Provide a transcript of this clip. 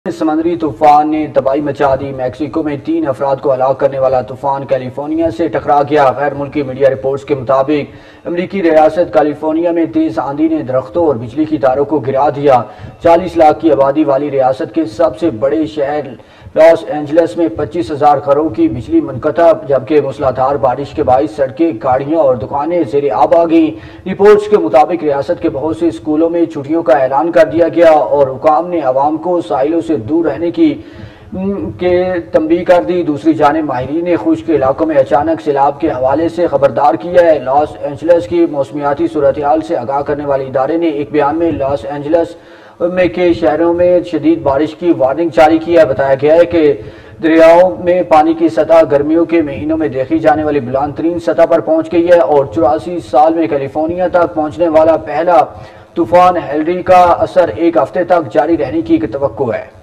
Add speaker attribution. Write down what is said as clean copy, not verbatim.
Speaker 1: سمندری طوفان نے تباہی مچا دی۔ میکسیکو میں 3 افراد کو ہلاک کرنے والا طوفان کیلیفورنیا سے ٹکرا گیا۔ غیر ملکی میڈیا رپورٹس کے مطابق امریکی ریاست کیلیفورنیا میں تیز آندھی نے درختوں اور بجلی کی تاروں کو گرا دیا۔ 40 لاکھ کی آبادی والی ریاست کے سب سے بڑے شہر لاس اینجلس میں 25,000 گھروں کی بجلی منقطع، جبکہ موسلادھار بارش کے باعث سڑکیں، گاڑیاں اور دکانیں زیر آب آ گئیں۔ رپورٹس کے مطابق ریاست کے بہت سے اسکولوں میں چھٹیوں کا اعلان کر دیا گیا اور حکام نے عوام کو ساحلوں سے دور رہنے کی تنبیہ کر دی۔ دوسری جانب ماہرین نے خشک علاقوں میں اچانک سیلاب کے حوالے سے خبردار کیا ہے۔ لاس اینجلس کی موسمیاتی صورتحال سے آگاہ کرنے والے ادارے نے ایک بیان میں لاس اینجلس کے شہروں میں شدید بارش کی وارننگ جاری کی ہے۔ بتایا گیا ہے کہ دریاؤں میں پانی کی سطح گرمیوں کے مہینوں میں دیکھی جانے والی بلند ترین سطح پر پہنچ گئی ہے اور 84 سال میں کیلیفورنیا تک پہنچنے والا پہلا طوفان ہیلری کا اثر ایک ہفتے تک جاری رہنے کی توقع ہے۔